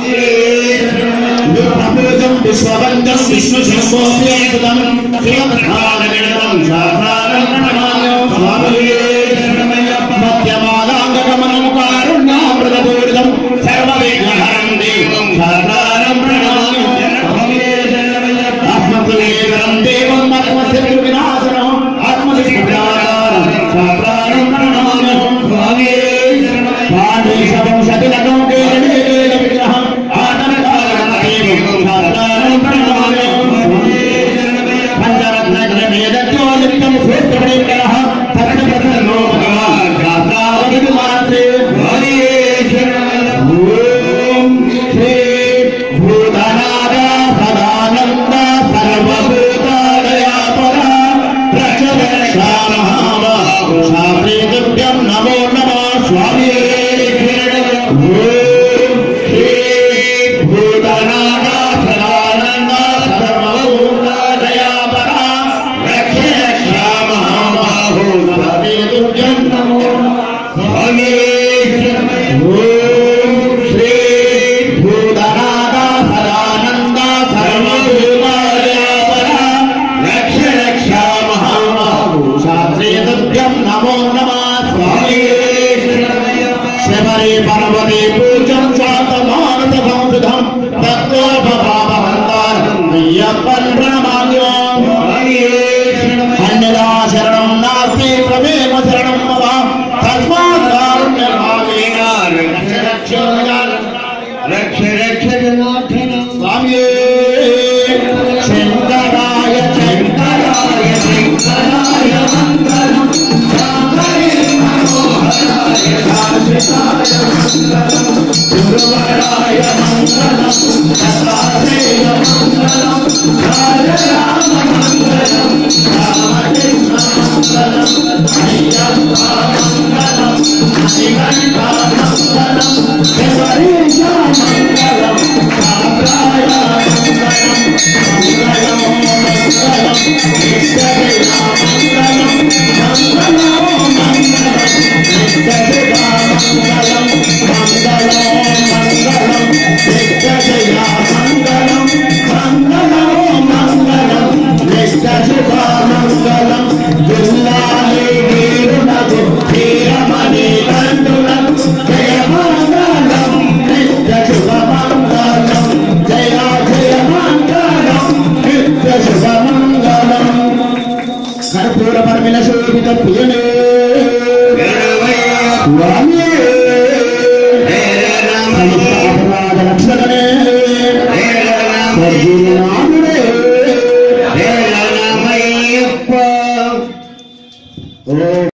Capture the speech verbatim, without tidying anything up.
विप्रभूतं विश्ववन्दं विष्णुशम्भोऽप्येतुतं श्रीमद्भागवतं शास्त्रानं प्रणमामि स्वामी मध्यमालाङ्गगमनं कारुण्यामृतपूरितं सर्वविघ्नहरं देवं शास्त्रानं प्रणमामि आत्मकुलेकरं देवं आत्मशत्रुविनाशनं आत्मविष्णुविनाशनं शास्त्रानं प्रणमामि स्वामी पाण्डवेशवं शतिलकं केरलेन विग्रहं आतनकारणं देवं शास्त्रानं प्रणमामि पंचरत्नज्ञमेदज्योलितं सूत्रपरिकरः तत्प्रसन्नो भगवान् शास्त्रावधिमात्रे ओम श्री भूतनाथ सदानन्द सर्वभूतादयापरा प्रचलक्षामहामो शास्त्रीभ्यं नमो नमः स्वामी ओम श्री भूतनाथ सदानन्द सर्वभूतादयापरा प्रचलक्षामहामो शास्त्रीभ्यं नमो स्वामी नमो नमः स्वामी शबरी पर्वते पूजं चातमानस संसुधं तत्तो भवामहन्तारं मय्यप्पं प्रणमाम्यहं अन्यदा शरणं नास्ति त्वमेव शरणं मम तस्मात् कारुण्यभावेन रक्ष रक्ष रक्ष रक्ष जनार्दन स्वामी शंकराय शंकराय शंकराय मंगलम् गुरुवराय मंगलम् दत्तात्रेय मंगलम् राम मंगलम् रामकृष्ण मंगलम् अय्यप्प मंगलम् श्रीकंठा मंगलम् शिवरीश मंगलम् साग्राय मंगलम् मंगलम् मंगलम् नित्यदेवा मंगलम् मंगलम् मंगलम् मंगलम् मंगलम् नित्यजया मंगलम् मंगलम् मंगलम् नित्यशुभा मंगलम् दुर्लाहे वीरुनगु वीरमणि कंठुनगु जय मंगलम् नित्यशुभ मंगलम् जय जय मंगलम् नित्यशुभ मंगलम् कर्पूर परमिल शोभित प्रियने स्वामी अपराध रक्षकने नामने